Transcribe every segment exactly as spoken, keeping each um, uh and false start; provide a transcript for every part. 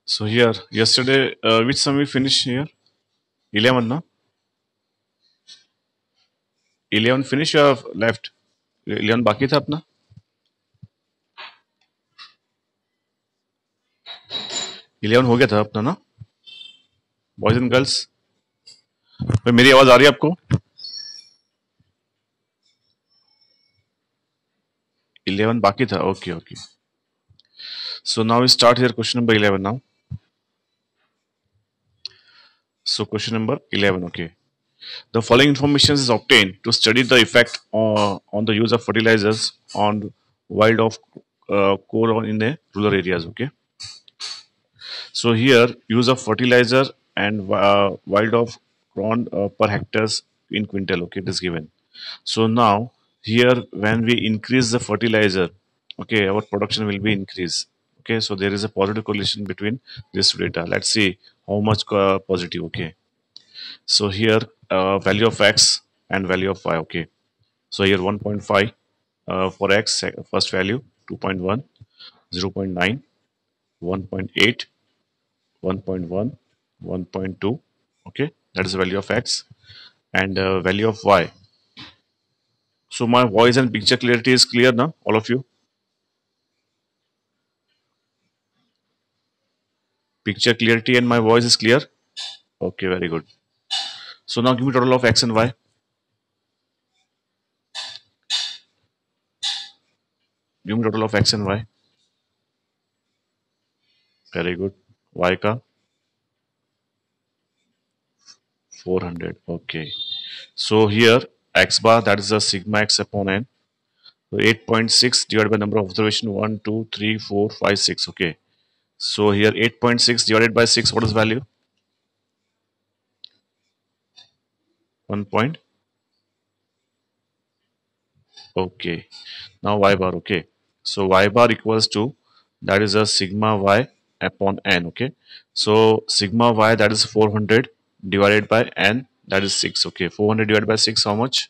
So here, yesterday, uh, which sum we finished here? eleven, no? eleven finish or left? eleven बाकी था अपना? eleven हो गया था अपना ना? Boys and girls, भाई मेरी आवाज आ रही है आपको? eleven बाकी था, okay, okay. So now we start here question number eleven now. So question number eleven, okay. The following information is obtained to study the effect uh, on the use of fertilizers on wild of uh, core in the rural areas, okay. So here, use of fertilizer and uh, wild of corn uh, per hectares in quintal. Okay, it is given. So now here, when we increase the fertilizer, okay, our production will be increased. Okay, so there is a positive correlation between this data. Let's see how much uh, positive. Okay, so here uh, value of x and value of y. Okay, so here one point five uh, for x, first value two point one, zero point nine, one point eight, one point one, one point two, okay, that is the value of x, and uh, value of y. So my voice and picture clarity is clear now, all of you? Picture clarity and my voice is clear? Okay, very good. So now give me total of x and y. Give me total of x and y. Very good. Y ka four hundred. Okay. So here x bar, that is the sigma x upon n. So eight point six divided by number of observation one, two, three, four, five, six. Okay. So here eight point six divided by six, what is value? one point. Okay. Now y bar. Okay. So y bar equals to, that is a sigma y upon n. Okay. So sigma y, that is four hundred divided by n, that is six. Okay. four hundred divided by six, how much?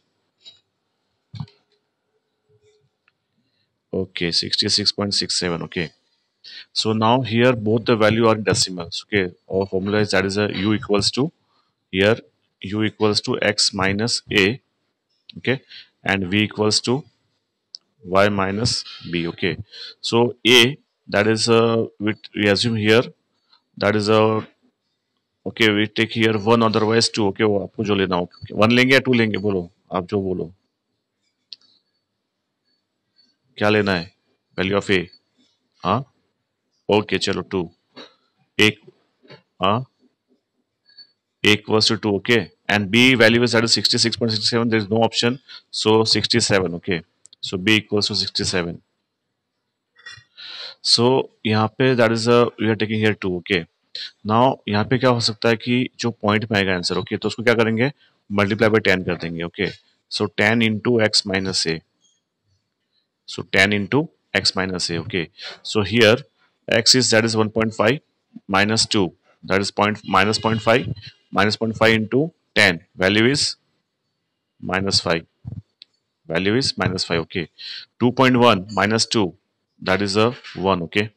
Okay. sixty-six point six seven. Okay. So now here both the value are in decimals. Okay. Our formula is, that is a u equals to, here u equals to x minus a. Okay. And v equals to y minus b. Okay. So a, that is a, we, we assume here, that is a, okay, we take here one, otherwise two. Okay, वो आपको जो लेना हो, one लेंगे या to लेंगे, बोलो आप जो बोलो, क्या लेना है? वैल्यू ऑफ ए, हाँ, ओके, चलो टू, एक, हाँ, एक equals to two. Okay, and B value is that is sixty six point six seven, there is no option, so sixty seven. Okay, so B equals to sixty seven. So यहाँ पे that is uh, we are taking here two. Okay, now यहाँ पे क्या हो सकता है कि जो पॉइंट में आएगा आंसर, ओके, तो उसको क्या करेंगे, मल्टीप्लाई बाय टेन कर देंगे. Okay, so ten into x minus a. So ten into x minus a. Okay. So here x is, that is one point five minus two. That is point minus zero point five minus zero point five into ten. Value is minus five. Value is minus five. Okay. two point one minus two. That is a one. Okay.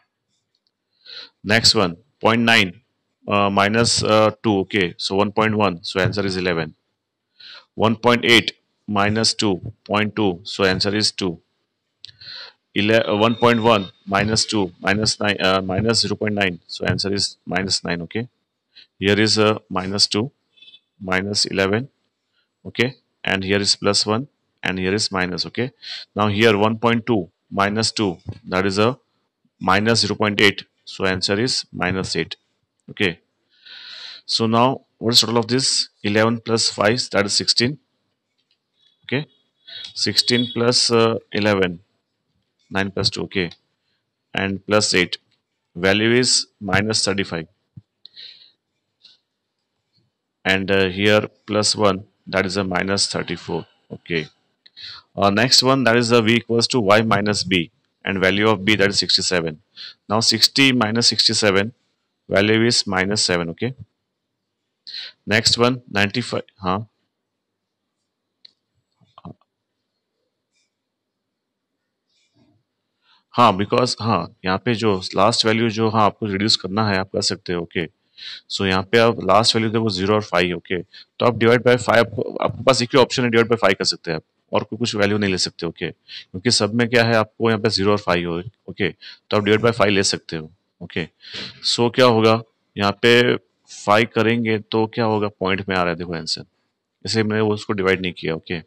Next one. zero point nine uh, minus uh, two. Okay. So one point one. So answer is eleven. one point eight minus two. zero point two. So answer is two. one point one minus two minus nine uh, minus zero point nine, so answer is minus nine. Okay, here is a minus two, minus eleven. Okay, and here is plus one, and here is minus. Okay, now here one point two minus two, that is a minus zero point eight, so answer is minus eight. Okay, so now what is total of this? eleven plus five, that is sixteen. Okay, sixteen plus uh, eleven, nine plus two. Okay, and plus eight, value is minus thirty-five, and uh, here plus one, that is a minus thirty-four. Okay, uh, next one, that is a v equals to y minus b, and value of b, that is sixty-seven. Now sixty minus sixty-seven, value is minus seven. Okay, next one, ninety-five. Huh? हाँ because हाँ यहाँ पे जो last value जो हाँ आपको reduce करना है आप कर सकते हो ओके। सो यहाँ पे आप लास्ट वैल्यू देखो जीरो और फाइव ओके। तो आप डिवाइड बाय फाइव आपको आपके पास एक ही ऑप्शन है डिवाइड बाय फाइव कर सकते हैं आप। और कोई कुछ वैल्यू नहीं ले सकते ओके क्योंकि सब में क्या है आपको यहाँ पे जीरो और फाइव हो ओके। तो आप डिवाइड बाय फाइव ले सकते हो ओके। सो क्या होगा यहाँ पे फाइव करेंगे तो क्या होगा पॉइंट में आ रहा है देखो आंसर। इसलिए मैंने वो उसको डिवाइड नहीं किया ओके।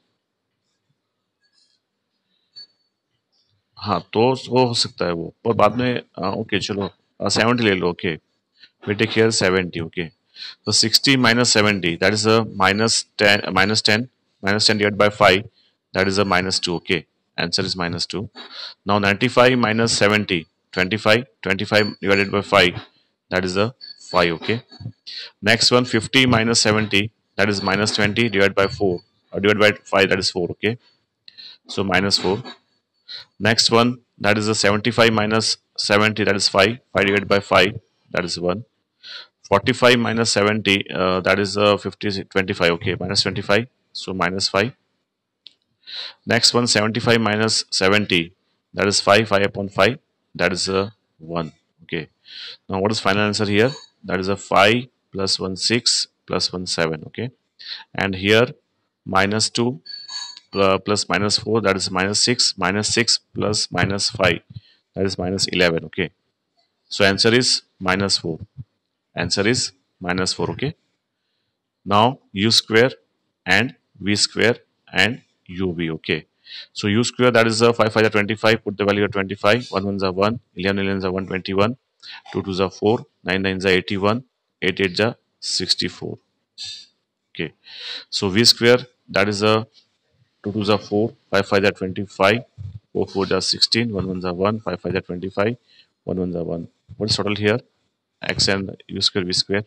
हाँ तो वो हो सकता है वो पर बाद में ओके चलो सेवेंटी ले लो okay. we take here seventy okay. So sixty minus seventy that is a minus ten minus ten minus ten divided by five that is a minus two okay. Answer is minus two. Now ninety-five minus seventy twenty-five twenty-five divided by five that is a five okay. Next one fifty minus seventy that is minus twenty divided by four or divided by five that is four okay. So minus four. Next one that is a seventy-five minus seventy that is five five divided by five that is one. forty-five minus seventy uh, that is uh, fifty twenty-five okay minus twenty-five so minus five. Next one seventy-five minus seventy that is five five upon five that is a one okay. Now what is final answer here? That is a five plus one six plus one seven okay. And here minus two uh, plus minus four that is minus six minus six plus minus five that is minus eleven okay. So answer is minus four. Answer is minus four okay. Now u square and v square and ub okay. So u square that is a five five are twenty-five, put the value at twenty-five, one ones are one, eleven elevens are one hundred twenty-one, two twos are four, nine nines are eighty-one, eight eights are sixty-four okay. So v square that is a two twos are four, five five are twenty-five, four fours are sixteen, one ones are one, five five are twenty-five, one ones are one. What is total here? X and u square v square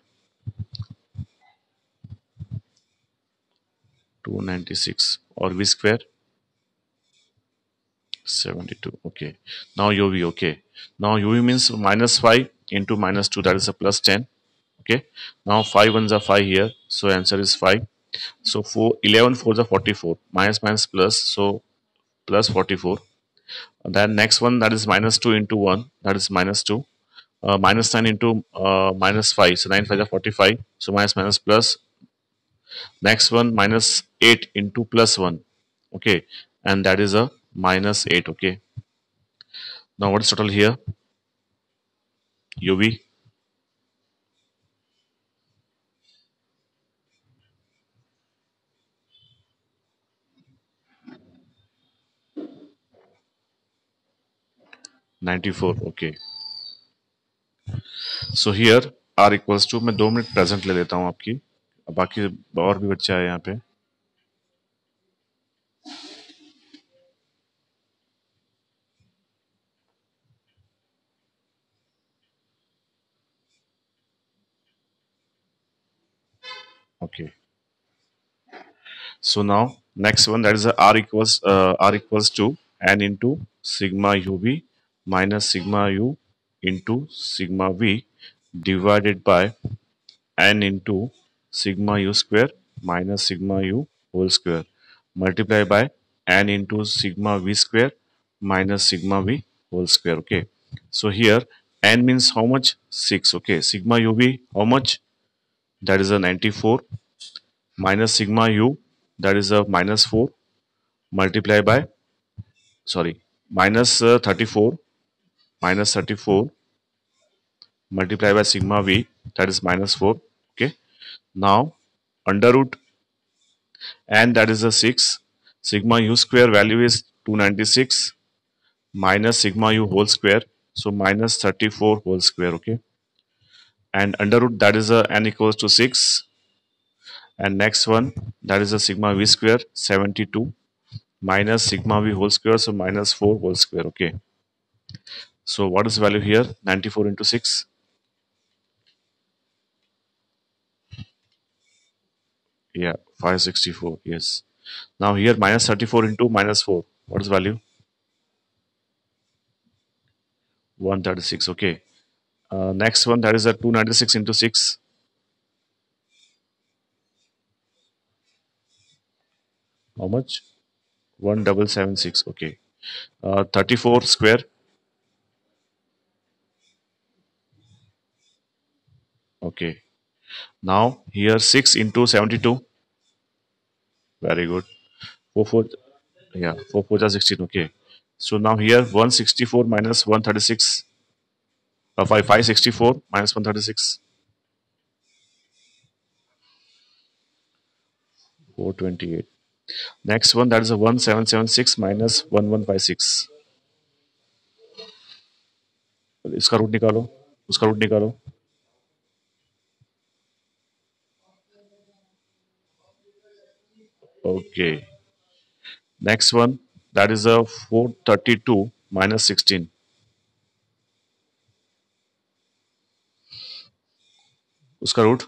two hundred ninety-six or v square seventy-two okay. Now uv okay. Now uv means minus five into minus two that is a plus ten okay. Now five ones are five here so answer is five. So four eleven fours are forty-four minus minus plus so plus forty-four. Then next one that is minus two into one that is minus two. Uh, minus nine into uh, minus five so nine five are forty-five so minus minus plus. Next one minus eight into plus one okay and that is a minus eight okay. Now what is total here? uv ninety-four okay. So here r equals to मैं दो minute present ले लेता हूँ आपकी बाकी और भी बच्चे आए यहाँ पे okay. So now next one that is a r equals uh, r equals to n into sigma uv minus sigma u into sigma v divided by n into sigma u square minus sigma u whole square multiply by n into sigma v square minus sigma v whole square okay. So here n means how much? six okay. Sigma uv how much? That is a ninety-four minus sigma u that is a minus four multiply by sorry minus uh, thirty-four minus thirty-four multiply by sigma v that is minus four okay. Now under root and that is a six sigma u square value is two hundred ninety-six minus sigma u whole square so minus thirty-four whole square okay. And under root that is a n equals to six and next one that is a sigma v square seventy-two minus sigma v whole square so minus four whole square okay. So what is the value here? ninety-four into six yeah five hundred sixty-four yes. Now here minus thirty-four into minus four what is the value? one hundred thirty-six okay. Uh, next one that is a two hundred ninety-six into six how much? one thousand seven hundred seventy-six okay. Uh, thirty-four square Okay. Now here six into seventy-two. Very good. four four. Yeah, four four are sixteen. Okay. So now here one hundred sixty-four minus one hundred thirty-six. Uh, five, five sixty-four minus one hundred thirty-six. four hundred twenty-eight. Next one, that is a one seven seven six minus one one five six. इसका root निकालो, उसका root निकालो. Okay. Next one, that is a four hundred thirty-two minus sixteen. उसका root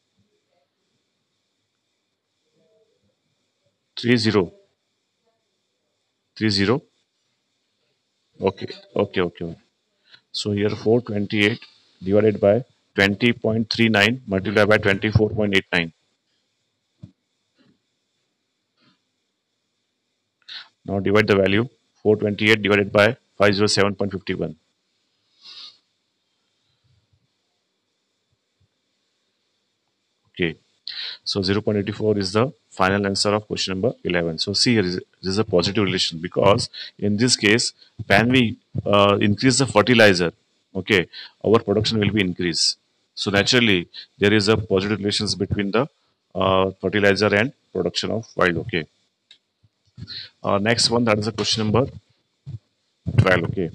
three zero three zero. Okay, okay, okay. So here four hundred twenty-eight divided by twenty point three nine multiplied by twenty-four point eight nine. Now divide the value. four hundred twenty-eight divided by five hundred seven point five one. Okay. So zero point eight four is the final answer of question number eleven. So see here is, this is a positive relation because in this case, when we uh, increase the fertilizer, okay, our production will be increased. So naturally, there is a positive relations between the uh, fertilizer and production of wild. Okay. Uh, next one, that is a question number twelve. Okay.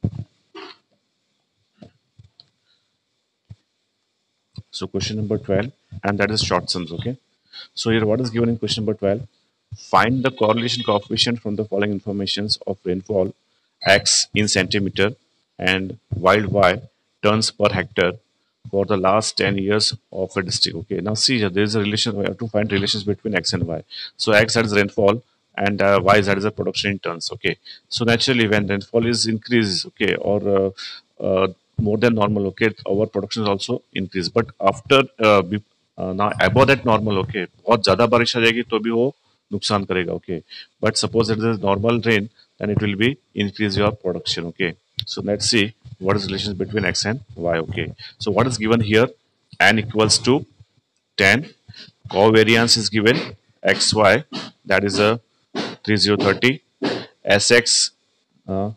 So question number twelve, and that is short sums. Okay. So here, what is given in question number twelve? Find the correlation coefficient from the following informations of rainfall x in centimeter and wild y tons per hectare for the last ten years of a district. Okay, now see here, there is a relation. We have to find relations between x and y. So x, that is rainfall, and uh, y, that is the production in tons. Okay, so naturally when rainfall is increased, okay, or uh, uh, more than normal, okay, our production is also increased. But after uh, be- uh, now above that normal, okay, बहुत ज़्यादा बारिश आ जाएगी तो भी वो नुकसान करेगा. Okay, but suppose it is normal rain, then it will be increase your production. Okay, so let's see what is relation between x and y. Okay, so what is given here? N equals to ten. Covariance is given xy, that is a three zero thirty. Sx, uh,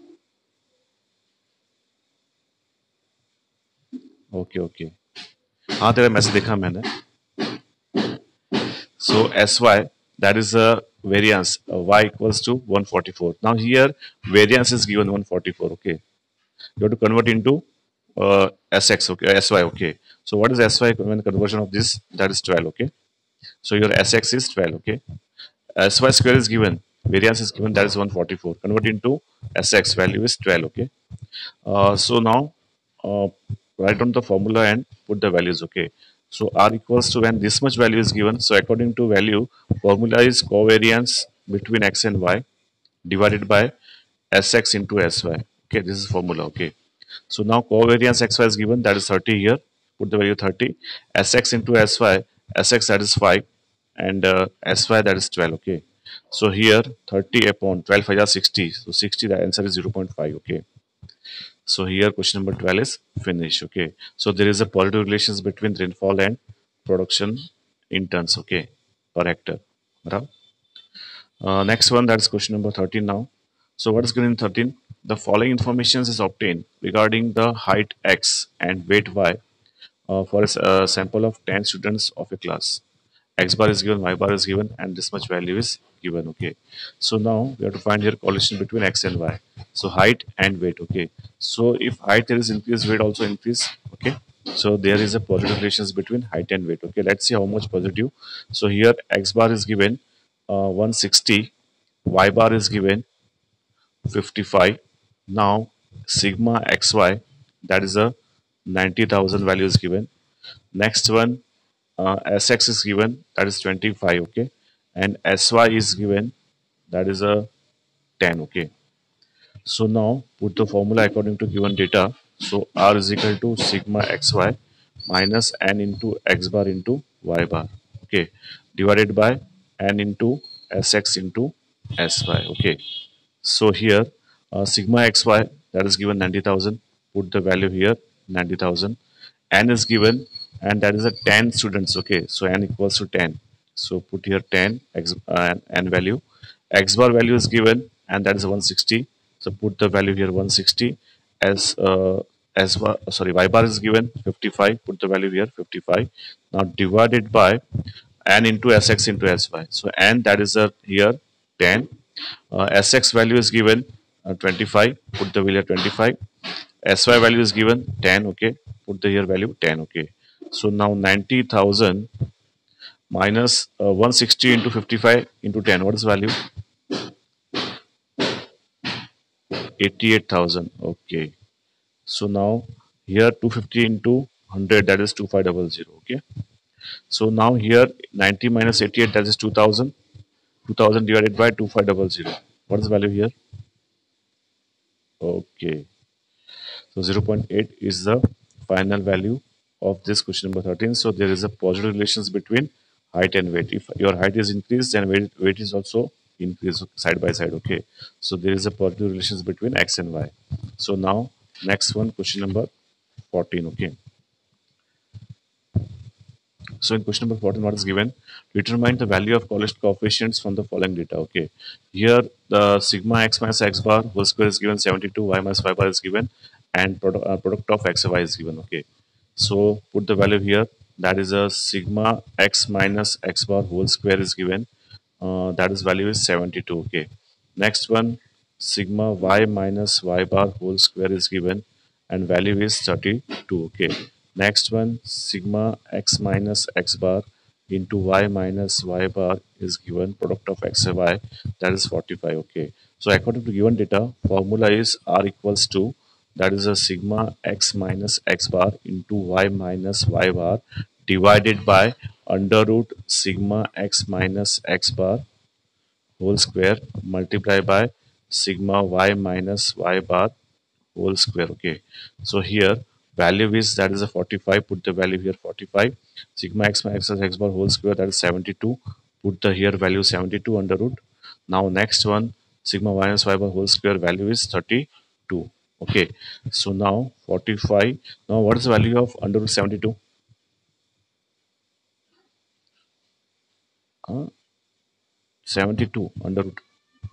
okay okay, हाँ तेरा message देखा मैंने. So Sy, that is a variance, uh, y equals to one forty-four. Now here variance is given one forty-four. Okay, you have to convert into uh, Sx. Okay, Sy. Okay, so what is Sy when conversion of this? That is twelve. Okay, so your Sx is twelve. Okay, Sy square is given, variance is given, that is one forty-four. Convert into Sx, value is twelve. Okay, uh, so now uh, write down the formula and put the values. Okay, so r equals to, when this much value is given, so according to value, formula is covariance between x and y divided by Sx into Sy. Okay, this is formula. Okay, so now covariance xy is given, that is thirty here. Put the value thirty. Sx into Sy, Sx, that is five, and uh, Sy, that is twelve. Okay, so here thirty upon twelve are sixty. So sixty, the answer is zero point five. Okay, so here question number twelve is finished. Okay, so there is a positive relations between rainfall and production in tons. Okay, per hectare. Right? Uh, next one, that's question number thirteen now. So what is given in thirteen? The following information is obtained regarding the height x and weight y uh, for a s- a sample of ten students of a class. X bar is given, y bar is given, and this much value is given. Okay, so now we have to find here correlation between x and y. So height and weight. Okay, so if height there is increase, weight also increase. Okay, so there is a positive relations between height and weight. Okay, let's see how much positive. So here x bar is given uh, one hundred sixty, y bar is given fifty-five. Now sigma xy, that is a ninety thousand value is given. Next one, uh, Sx is given, that is twenty-five. Okay, and Sy is given, that is a ten. Okay, so now put the formula according to given data. So R is equal to sigma xy minus n into x bar into y bar. Okay, divided by n into Sx into Sy. Okay, so here uh, sigma xy, that is given ninety thousand. Put the value here, ninety thousand. N is given and that is a ten students. Okay, so n equals to ten. So put here ten x uh, n value. X bar value is given, and that is one hundred sixty. So put the value here one hundred sixty. As uh, as bar, sorry, y bar is given fifty-five. Put the value here fifty-five. Now divided by n into sx into sy. So n, that is a here ten. Uh, sx value is given uh, twenty-five. Put the value twenty-five. Sy value is given ten. Okay, put the here value ten. Okay, so now ninety thousand minus uh, one hundred sixty into fifty-five into ten. What is value? eighty-eight thousand. Okay, so now here two hundred fifty into one hundred, that is two thousand five hundred. Okay, so now here ninety minus eighty-eight, that is two thousand. two thousand divided by two thousand five hundred. What is the value here? Okay, so zero point eight is the final value of this question number thirteen. So there is a positive relations between height and weight. If your height is increased, then weight, weight is also increased side by side. Okay, so there is a positive relations between x and y. So now next one, question number fourteen. Okay, so in question number fourteen, what is given? Determine the value of Collier coefficients from the following data. Okay, here the sigma x minus x bar whole square is given seventy-two, y minus y bar is given, and product, uh, product of x and y is given. Okay, so put the value here. That is a sigma x minus x bar whole square is given. Uh, that is value is seventy-two. Okay, next one, sigma y minus y bar whole square is given, and value is thirty-two. Okay, next one, sigma x minus x bar into y minus y bar is given, product of x and y, that is forty-five. Okay, so according to given data, formula is r equals to, that is a sigma x minus x bar into y minus y bar divided by under root sigma x minus x bar whole square multiply by sigma y minus y bar whole square. Okay, so here value is, that is a forty-five. Put the value here forty-five. Sigma x minus x bar whole square, that is seventy-two. Put the here value seventy-two under root. Now next one, sigma y minus y bar whole square, value is thirty-two. Okay, so now forty-five. Now what is the value of under root seventy-two? Uh, seventy-two under root.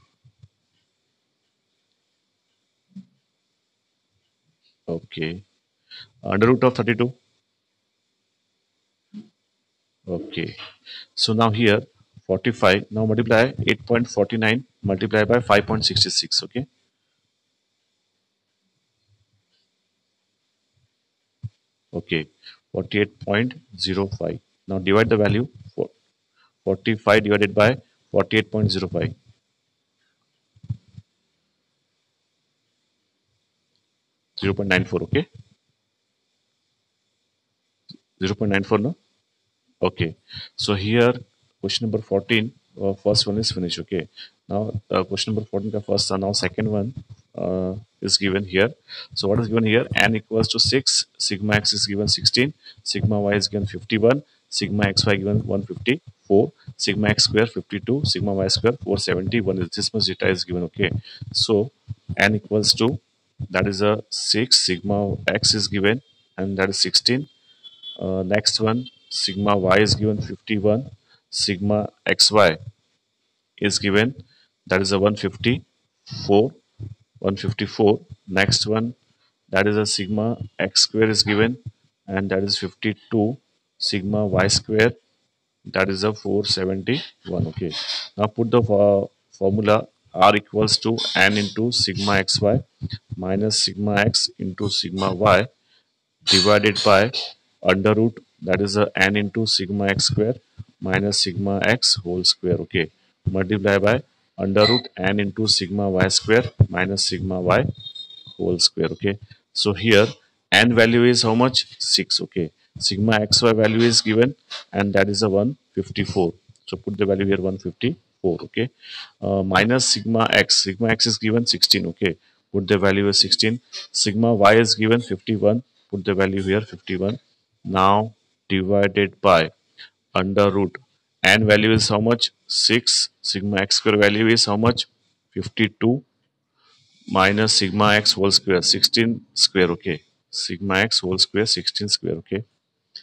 Okay, under root of thirty-two. Okay, so now here forty-five, now multiply eight point four nine multiply by five point six six. Okay, okay, forty-eight point zero five. Now divide the value for forty-five divided by forty-eight point zero five. zero point nine four. Okay, zero point nine four. No, okay, so here question number fourteen, uh, first one is finished. Okay, now uh, question number fourteen ka first, uh, now second one uh, is given here. So what is given here? N equals to six, sigma x is given sixteen, sigma y is given fifty-one, sigma xy given one hundred fifty-four, sigma x square fifty-two, sigma y square four hundred seventy-one. Is this much data is given. Okay, so n equals to, that is a six, sigma x is given, and that is sixteen. Uh, next one, sigma y is given fifty-one, sigma xy is given, that is a one hundred fifty-four, one hundred fifty-four. Next one, that is a sigma x square is given, and that is fifty-two, sigma y square, that is a four hundred seventy-one. Okay, now put the uh, formula r equals to n into sigma xy minus sigma x into sigma y divided by under root, that is a n into sigma x square minus sigma x whole square. Okay, multiply by under root n into sigma y square minus sigma y whole square. Okay, so here n value is how much? six. Okay, sigma xy value is given, and that is a one hundred fifty-four. So put the value here one hundred fifty-four. Okay, uh, minus sigma x, sigma x is given sixteen. Okay, put the value as sixteen. Sigma y is given fifty-one. Put the value here fifty-one. Now divided by under root n value is how much? six. Sigma x square value is how much? fifty-two minus sigma x whole square, sixteen square. Okay, sigma x whole square, sixteen square. Okay,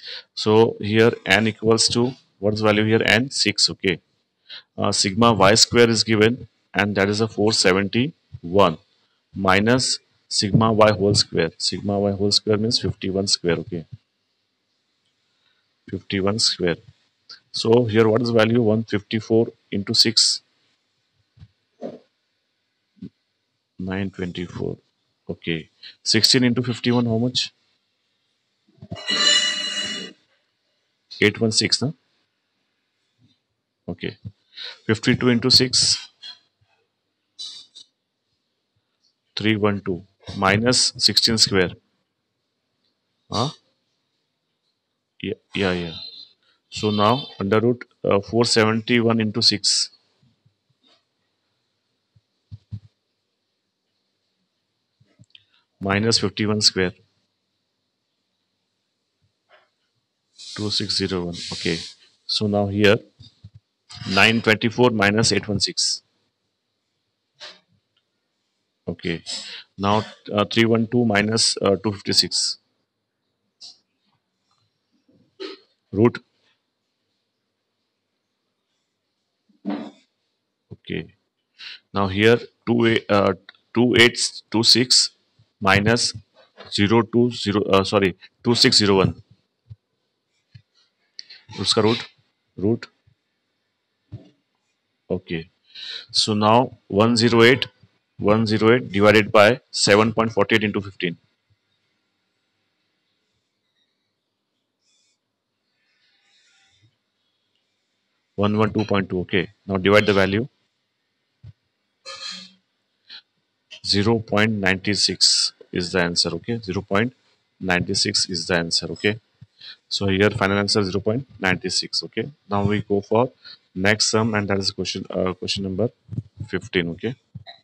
So here n equals to, what's the value here? N, six. Okay. Uh, sigma y square is given, and that is a four seventy-one, minus sigma y whole square. Sigma y whole square means fifty-one square. Okay. fifty-one square. So here what is the value? one hundred fifty-four into six, nine hundred twenty-four. Okay. sixteen into fifty-one, how much? eight hundred sixteen, no? Okay. fifty-two into six, three hundred twelve, minus sixteen square. Huh? Yeah, yeah, yeah. So now under root uh, four seventy-one into six, minus fifty-one square, two thousand six hundred one. Okay. So now here nine hundred twenty-four minus eight hundred sixteen. Okay. Now uh, three hundred twelve minus uh, two hundred fifty-six. Root. Okay. Now here two eight uh, two eight two six minus zero two zero uh, sorry two six zero one. उसका root root. Okay. So now one hundred eight one hundred eight divided by seven point four eight into fifteen. one hundred twelve point two. Okay. Now divide the value. zero point nine six is the answer. Okay. zero point nine six is the answer. Okay. So here final answer zero point nine six. Okay. Now we go for next sum, and that is question uh, question number fifteen. Okay.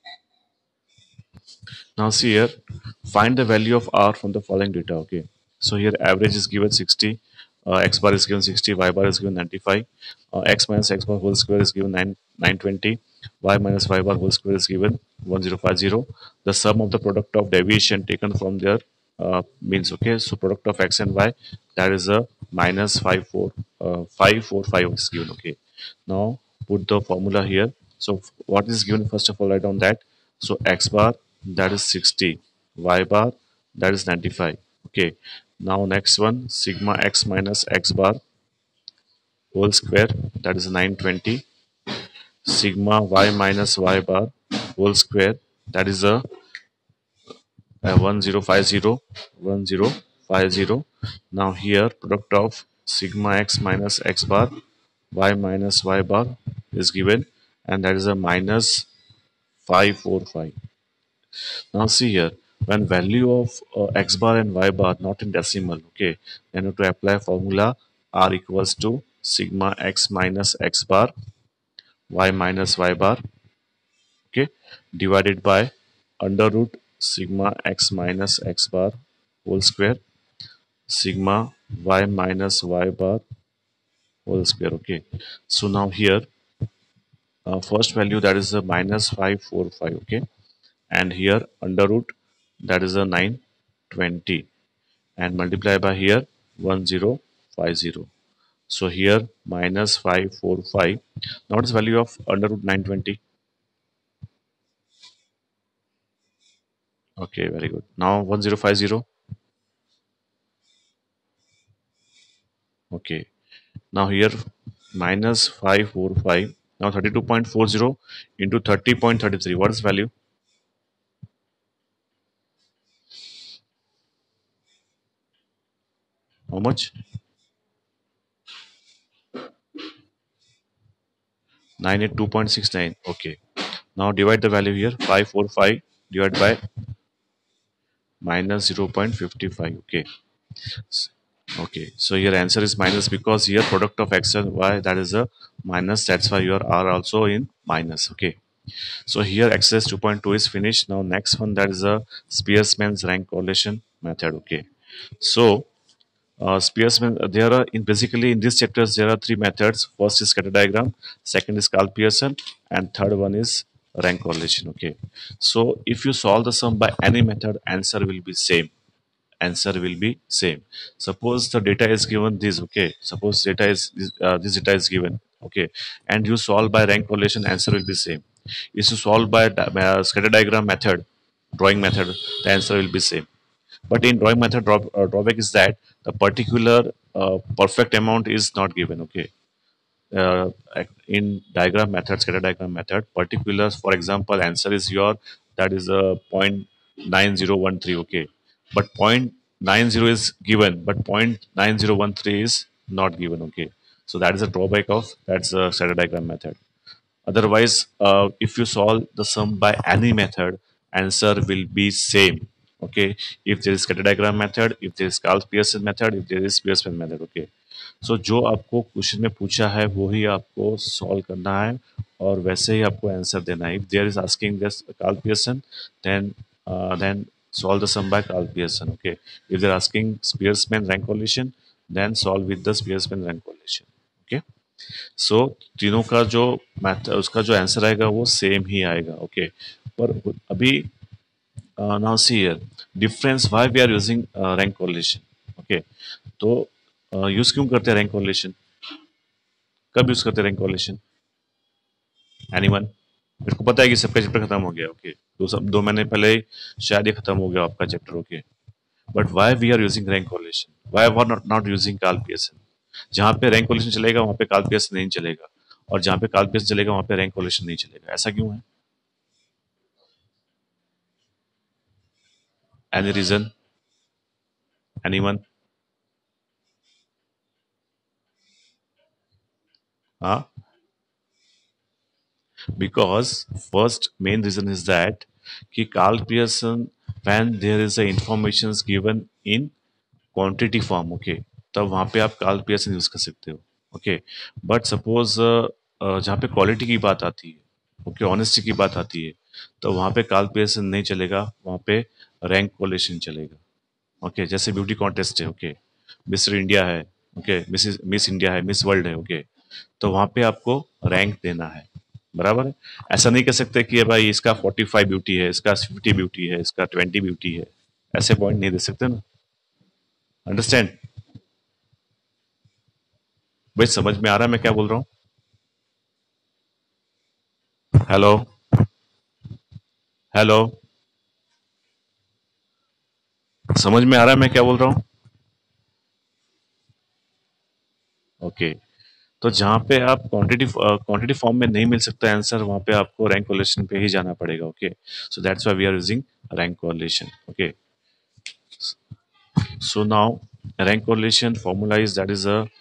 Now see here, find the value of r from the following data. Okay. So here average is given sixty, uh, x bar is given sixty, y bar is given ninety-five, uh, x minus x bar whole square is given nine, 920, y minus y bar whole square is given one thousand fifty. The sum of the product of deviation taken from their uh, means. Okay. So product of x and y, that is a minus five four, uh, five four five is given. Okay. Now put the formula here. So what is given, first of all write down that. So x bar, that is sixty, y bar, that is ninety-five. Okay. Now next one, sigma x minus x bar whole square, that is nine hundred twenty, sigma y minus y bar whole square, that is a, a one thousand fifty, one thousand fifty. Now here product of sigma x minus x bar, y minus y bar is given, and that is a minus five four five. Now see here, when value of uh, x bar and y bar not in decimal, okay, then you have to apply formula r equals to sigma x minus x bar, y minus y bar, okay, divided by under root sigma x minus x bar whole square, sigma y minus y bar whole square. Okay. So now here uh, first value, that is a minus five four five. Okay. And here under root, that is a nine hundred twenty, and multiply by here one thousand fifty. So here minus five four five. Now what is value of under root nine hundred twenty? Okay, very good. Now one thousand fifty. Okay. Now here minus five four five. Now thirty-two point four zero into thirty point three three. What is value? How much? nine eighty-two point six nine. Okay. Now divide the value here. five four five divided by minus zero point five five. Okay. Okay. So your answer is minus because here product of x and y, that is a minus. That's why your r also in minus. Okay. So here exercise two point two is finished. Now next one, that is a Spearman's rank correlation method. Okay. So uh, Spearman, there are in basically in these chapters there are three methods. First is scatter diagram, second is Karl Pearson, and third one is rank correlation. Okay. So if you solve the sum by any method, answer will be same. answer will be same. Suppose the data is given this, okay. Suppose data is this, uh, this data is given, okay, and you solve by rank correlation, answer will be same. If you solve by di- uh, scatter diagram method, drawing method, the answer will be same. But in drawing method, draw, uh, drawback is that the particular uh, perfect amount is not given, okay. uh, in diagram method, scatter diagram method, particulars, for example, answer is your, that is a point nine zero one three, okay, but point nine zero is given, but point nine zero one three is not given, okay. So that is a drawback of that's a scatter diagram method. Otherwise, uh, if you solve the sum by any method, answer will be same, okay. If there is scatter diagram method, if there is Carl Pearson method, if there is Pearson method, okay. So so, जो आपको question में पूछा है वो ही आपको solve करना है और वैसे ही आपको आंसर देना है. If there is asking this Karl Pearson, then then solve the sum by Carl Pearson, okay. If they're asking Spearsman rank correlation, then solve with the Spearsman rank correlation, okay. So तीनों का जो math उसका जो answer आएगा वो same ही आएगा, okay. पर अभी now see here difference why we are using rank correlation, okay. तो यूज क्यों करते हैं रैंक correlation? कब यूज करते हैं रैंक correlation? एनीवन? मेरे को पता है कि सबका चैप्टर खत्म हो गया, ओके. दो सब दो महीने पहले ही शायद ये खत्म हो गया आपका chapter, okay. But why we are using rank correlation? Why we are not not using Karl Pearson? जहाँ पे रैंक correlation चलेगा वहाँ पे कार्ल पियर्सन नहीं चलेगा, और जहाँ पे कार्ल पियर्सन चलेगा वहाँ पे रैंक correlation नहीं चलेगा. ऐसा क्यों है? Any reason? एनीवन? हाँ, because first main reason is that कि Carl Pearson, when there is a information given in quantity form, okay, तब वहाँ पे आप Carl Pearson यूज कर सकते हो, okay. बट सपोज जहाँ पे क्वालिटी की बात आती है, ओके, ऑनेस्टी की बात आती है, तो वहाँ पे Carl Pearson नहीं चलेगा, वहाँ पे रैंक कोलेशन चलेगा, ओके. जैसे ब्यूटी कॉन्टेस्ट है, ओके, मिस्टर इंडिया है, ओके, मिस मिस इंडिया है, मिस वर्ल्ड है, ओके, तो वहाँ पे आपको रैंक देना है, बराबर है. ऐसा नहीं कह सकते कि भाई इसका पैंतालीस ब्यूटी है, इसका पचास ब्यूटी है, इसका बीस ब्यूटी है, ऐसे पॉइंट नहीं दे सकते ना. अंडरस्टैंड? भाई समझ में आ रहा है मैं क्या बोल रहा हूँ? हेलो, हेलो, समझ में आ रहा है मैं क्या बोल रहा हूँ? ओके. तो जहाँ पे आप क्वांटिटी क्वांटिटी फॉर्म में नहीं मिल सकता आंसर, वहाँ पे आपको रैंक कोरिलेशन पे ही जाना पड़ेगा, okay. So that's why we are using rank correlation, okay. So now rank correlation formula is, that is a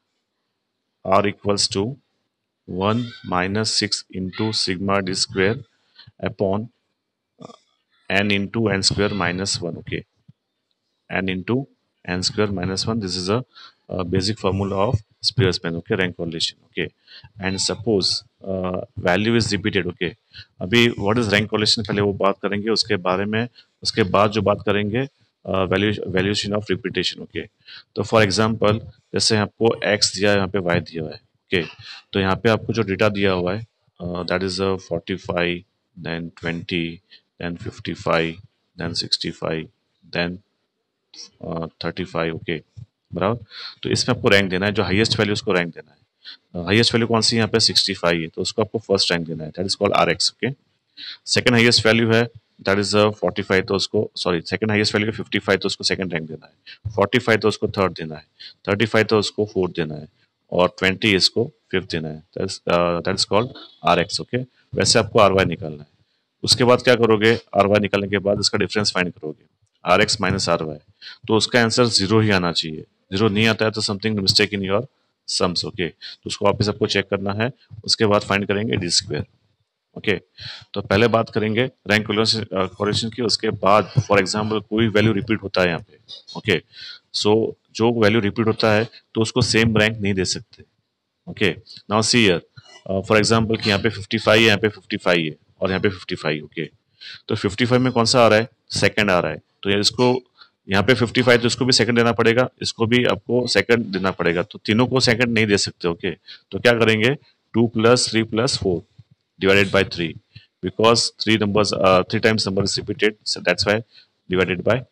R equals to one minus six into sigma d square upon n into n square minus one, okay. N into n square minus one, this is a, a basic formula of Spearsman, okay, rank correlation, okay. And suppose uh, value is repeated, okay. अभी what is rank correlation पहले वो बात करेंगे, उसके बारे में उसके बाद जो बात करेंगे वैल्यूएशन ऑफ रिपीटेशन, ओके. तो फॉर एग्जांपल जैसे आपको x दिया है, यहाँ पे y दिया हुआ है, ओके. तो यहाँ पे आपको जो डेटा दिया हुआ है that is forty five, then twenty, then fifty five, then sixty five, then thirty five, okay, बराबर. तो इसमें आपको रैंक देना है, जो हाईएस्ट वैल्यू उसको रैंक देना है. हाईएस्ट वैल्यू कौन सी यहाँ पे सिक्सटी फाइव है, तो उसको आपको फर्स्ट रैंक देना है, that is called R x, okay. Second highest value है दैट इज फोर्टी फाइव, तो उसको sorry second highest value fifty five, तो उसको सेकंड रैंक देना है. फोर्टी फाइव तो उसको थर्ड देना है, थर्टी फाइव तो उसको फोर्थ देना है, और ट्वेंटी इसको फिफ्थ देना है, that is called R x, okay. वैसे आपको आर वाई निकालना है. उसके बाद क्या करोगे, आर वाई निकालने के बाद इसका डिफरेंस फाइंड करोगे, R X minus R Y, तो उसका आंसर जीरो ही आना चाहिए. जीरो नहीं आता है तो something mistake in your sums, okay. तो उसको वापस आपको चेक करना है. उसके बाद फाइंड करेंगे डी स्क्वायर, ओके. तो पहले बात करेंगे रैंक कोरिलेशन की, उसके बाद फॉर एग्जांपल कोई वैल्यू रिपीट होता है यहाँ पे, ओके. सो जो वैल्यू रिपीट होता है तो उसको सेम रैंक नहीं दे सकते, okay. Now see here for example कि यहाँ पे फिफ्टी फाइव है, यहाँ पे फिफ्टी फाइव है, और यहाँ पे फिफ्टी फाइव, ओके. तो फिफ्टी फाइव में कौन सा आ रहा है, सेकंड आ रहा है. तो ये इसको यहाँ पे फिफ्टी फाइव, तो इसको भी सेकंड देना पड़ेगा, इसको भी आपको सेकंड देना पड़ेगा, तो तीनों को सेकंड नहीं दे सकते, ओके. तो क्या करेंगे, two plus three plus four divided by three, because three numbers uh, three times number is repeated, so that's why divided by three,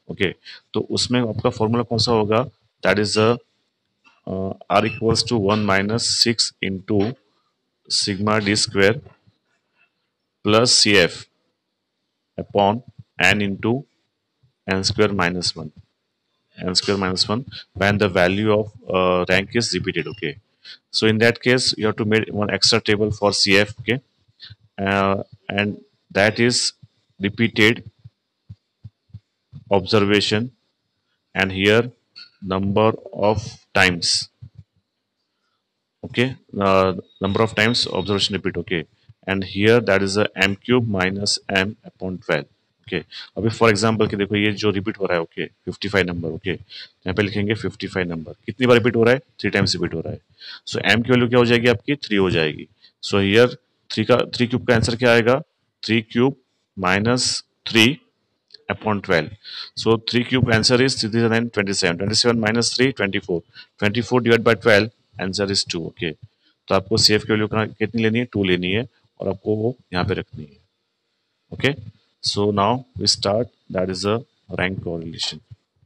okay. तो उसमें आपका फॉर्मूला कौन सा होगा? That is R equals to one minus six into sigma D square plus C F upon N into N square minus one, n square minus one, when the value of uh, rank is repeated. Okay, so in that case you have to make one extra table for C F. Okay, uh, and that is repeated observation, and here number of times. Okay, uh, number of times observation repeat. Okay, and here that is a m cube minus m upon twelve. Okay, अभी for example कि देखो ये जो repeat हो रहा है, okay fifty five number, okay यहाँ पे लिखेंगे फिफ्टी फाइव नंबर कितनी बार रिपीट हो रहा है? थ्री टाइम्स रिपीट हो रहा है। सो एम की वैल्यू क्या हो जाएगी आपकी? थ्री हो जाएगी। सो हियर थ्री का थ्री क्यूब का आंसर क्या आएगा? Three cube minus three upon twelve. So three cube answer is three nine twenty seven, twenty seven minus three twenty four, twenty four divide by twelve, answer is two. Okay, तो आपको C F की value कितनी लेनी है? To लेनी है, और आपको वो यहाँ पे रखनी है। Okay, so now we start, that is a rank correlation.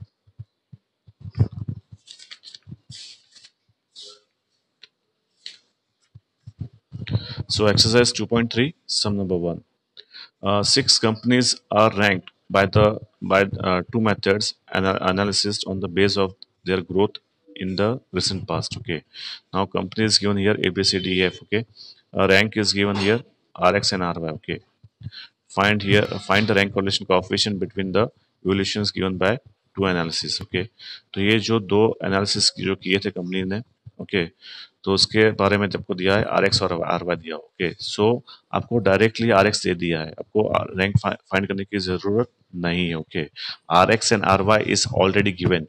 So exercise two point three, sum number one. Uh, six companies are ranked by the by uh, two methods and are analysis on the base of their growth in the recent past. Okay, now company is given here A B C D E F. Okay, uh, rank is given here R X and R Y. Okay, find here find the rank correlation coefficient between the evaluations given by two analysis. Okay, तो ये जो दो analysis जो किए थे company ने, okay okay, तो उसके बारे में आपको दिया है आर एक्स और आर वाई दिया। ओके, सो आपको डायरेक्टली आर एक्स दे दिया है, आपको रैंक फाइंड करने की जरूरत नहीं है। Okay, R X and R Y is already given,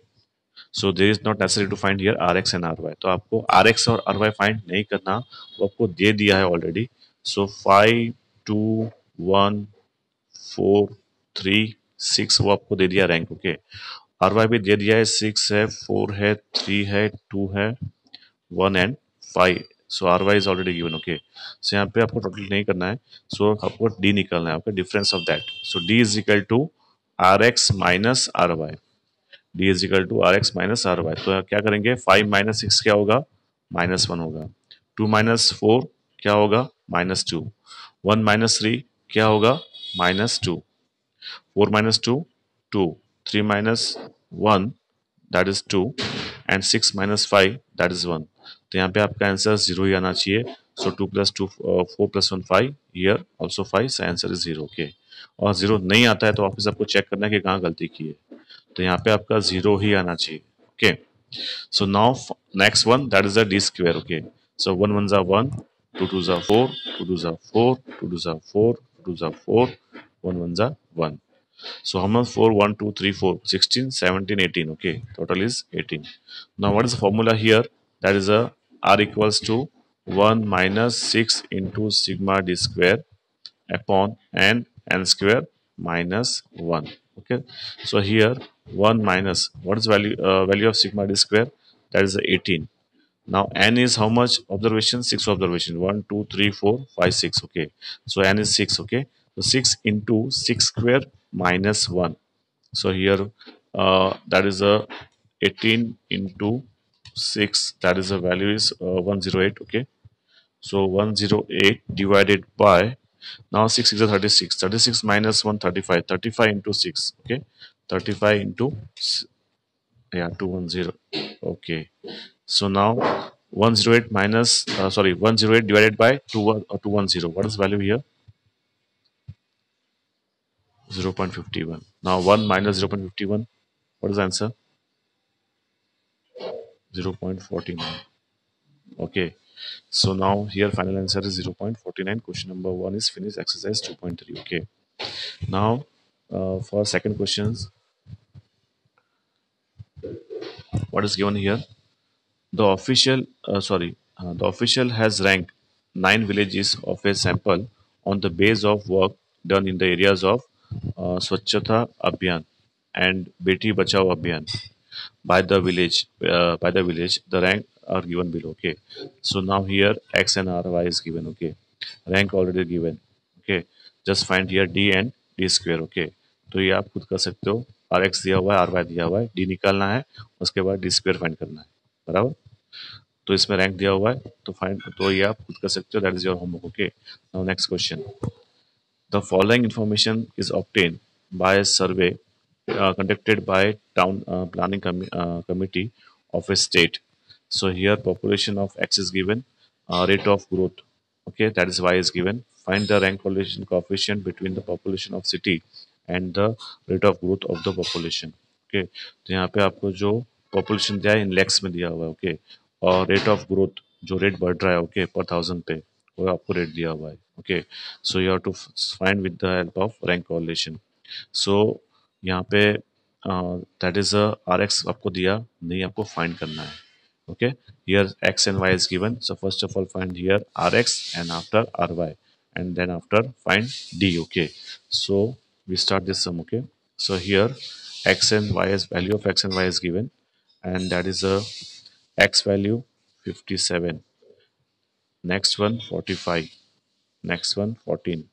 so there is not necessary to find here R X and R Y. तो आपको आर एक्स और आर वाई फाइंड नहीं करना, वो आपको दे दिया है already. So five two one four three six वो आपको दे दिया रैंक। ओके, आर वाई भी दे दिया है, सिक्स है, फोर है, थ्री है, टू है, one and five. So R Y is already given. Okay, so यहाँ पे आपको टोटल नहीं करना है, सो so आपको डी निकालना है, आपका difference of that. So D is equal to R X minus R Y, D is equal to R X minus R Y. तो क्या करेंगे? फाइव माइनस सिक्स क्या होगा? माइनस वन होगा। टू माइनस फोर क्या होगा? Minus two. One minus three क्या होगा? Minus two. Four minus two, two. three minus one, that is two. And six minus five, that is one. तो यहाँ पे आपका आंसर जीरो ही आना चाहिए। So two plus two four plus one five, here also five, so answer is zero. Okay, और zero नहीं आता है तो वापस आपको चेक करना है कि कहाँ गलती की है, तो यहाँ पे आपका जीरो ही आना चाहिए। Okay, so now next one, that is the D square. Okay, so one one जा वन, टू टू जा फोर, टू टू जा फोर, टू टू जा फोर, टू टू जा फोर, वन वन जा one. So how much? four, one, two, three, four, sixteen, seventeen, eighteen. Okay, total is eighteen. Now what is the formula here? That is a R equals to one minus six into sigma d square upon n n square minus one. Okay, so here one minus, what is value uh, value of sigma d square? That is eighteen. Now n is how much observation? Six observation. One, two, three, four, five, six. Okay, so n is six. Okay, so six into six square minus one. So here uh, that is a eighteen into six. That is the value is uh, one hundred eight. Okay, so one hundred eight divided by, now six is a thirty-six. thirty-six minus one, thirty-five. thirty-five into six. Okay, thirty-five into yeah two hundred. Okay, so now one hundred eight minus uh, sorry one hundred eight divided by two, uh, two hundred. What is value here? zero point five one. Now one minus zero point five one, what is the answer? zero point four nine. Okay, so now here final answer is zero point four nine. Question number one is finished. Exercise two point three. Okay, now uh, for second questions, what is given here? The official uh, sorry uh, the official has ranked nine villages of a sample on the base of work done in the areas of uh, Swachhata Abhiyan and Beti Bachao Abhiyan. By the village, uh, by the village, the rank are given below. Okay, so now here X and R Y is given. Okay, rank already given. Okay, just find here D and D square. Okay, तो ये आप खुद कर सकते हो, are x दिया हुआ है, आर वाई दिया हुआ है, डी निकालना है, उसके बाद डी स्क्वायर फाइंड करना है, बराबर। तो इसमें रैंक दिया हुआ है, तो फाइंड, तो ये आप खुद कर सकते हो, that is your homework. Okay, now next question. The following information is obtained by a survey uh, conducted by town uh, planning com- uh, committee of a state. So here population of X is given, uh, rate of growth. Okay, that is Y is given. Find the rank correlation coefficient between the population of city and the rate of growth of the population. Okay, तो यहाँ पे आपको जो population दिया है इन lakhs में दिया हुआ है, okay, और rate of growth जो rate बढ़ रहा है, okay, per thousand पे वो आपको rate दिया हुआ है, okay. So you have to find with the help of rank correlation. So यहाँ पे that is a R X आपको दिया नहीं, आपको फाइंड करना है, okay. Here x and y is given, so first of all find here rx and after ry, and then after find d. Okay, so we start this sum. Okay, so here x and y is value of x and y is given, and that is a x value fifty-seven, next one forty-five, next one fourteen,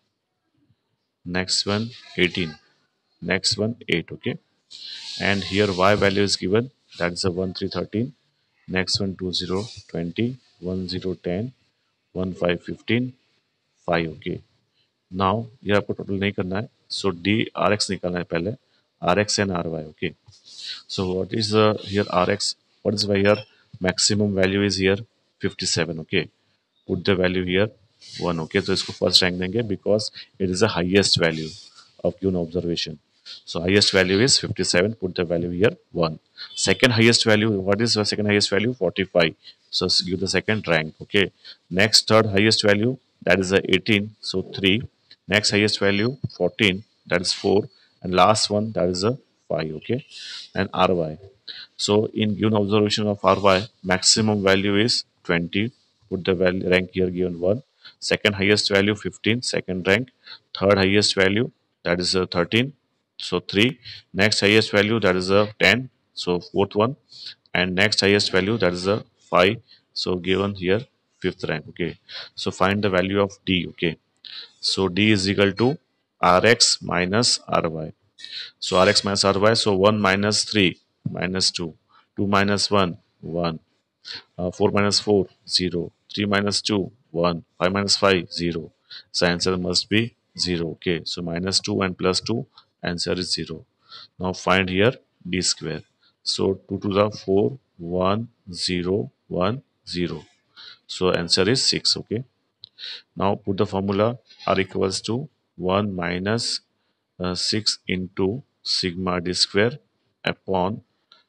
next one eighteen, next one eight. Okay, and here y value is given, that's a one three thirteen, next one two zero twenty, one zero ten, one five fifteen, five. Okay, now ये आपको total नहीं करना है, so d rx निकालना है पहले, rx and ry. Okay, so what is the here rx, what is why here maximum value is here fifty-seven. Okay, put the value here one. Okay, so इसको first rank देंगे because it is the highest value of given observation. So highest value is fifty-seven, put the value here one. Second highest value, what is the second highest value? forty-five. So give the second rank. Okay, next third highest value, that is the eighteen, so three. Next highest value fourteen, that is four, and last one, that is a five. Okay, and ry. So in given observation of ry, maximum value is twenty. Put the value rank here given one. Second highest value fifteen, second rank. Third highest value, that is a thirteen, so three. Next highest value, that is a ten, so fourth one. And next highest value, that is a five, so given here fifth rank. Okay, so find the value of d. Okay, so d is equal to rx minus ry. So rx minus ry, so one minus three, minus two, two minus one, one, uh, four minus four, zero, three minus two, one, five minus five, zero. So answer must be zero. Okay, so minus two and plus two, answer is zero. Now find here d square. So two to the four, one, zero, one, zero. So answer is six. Okay, now put the formula r equals to one minus uh, six into sigma d square upon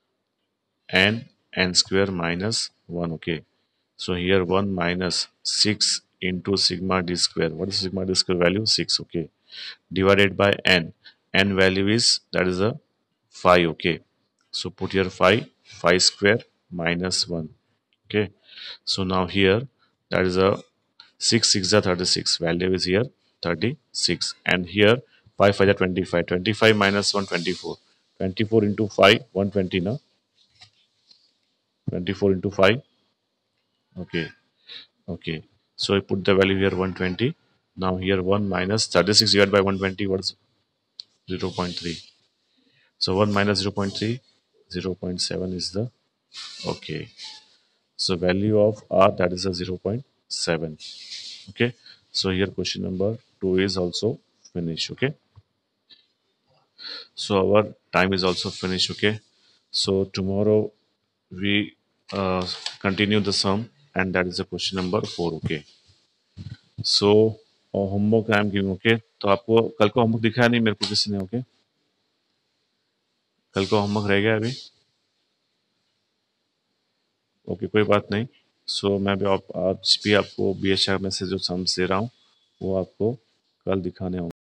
n n square minus one. Okay, so here one minus six into sigma d square, what is sigma d square value? six. Okay, divided by n, n value is, that is a five. Okay, so put here five, five square minus one. Okay, so now here, that is a six, six are thirty-six, value is here thirty-six, and here five, five are twenty-five, twenty-five minus one, twenty-four, twenty-four into five, one hundred twenty, no? twenty-four into five. Okay, okay, so I put the value here one hundred twenty. Now here one minus thirty-six divided by one hundred twenty, what is zero point three? So one minus zero point three, zero point seven is the, okay, so value of r, that is a zero point seven. Okay, so here question number two is also finished. Okay, so our time is also finished. Okay, so tomorrow we uh, continue the sum, and that is the question number four. Okay, so homework I am giving. Okay, तो आपको कल को homework दिखाया नहीं मेरे को किसी ने? Okay okay? कल को होमवर्क रह गया अभी? ओके okay, कोई बात नहीं। सो so, मैं भी आप, आज भी आपको बी एच आर में से जो सम्स दे रहा हूँ वो आपको कल दिखाने होंगे।